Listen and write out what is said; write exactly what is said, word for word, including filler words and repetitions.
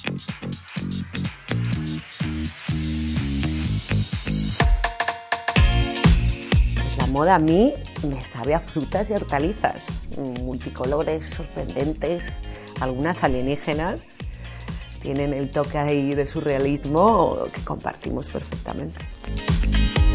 Pues la moda a mí me sabe a frutas y hortalizas, multicolores, sorprendentes, algunas alienígenas. Tienen el toque ahí de surrealismo que compartimos perfectamente.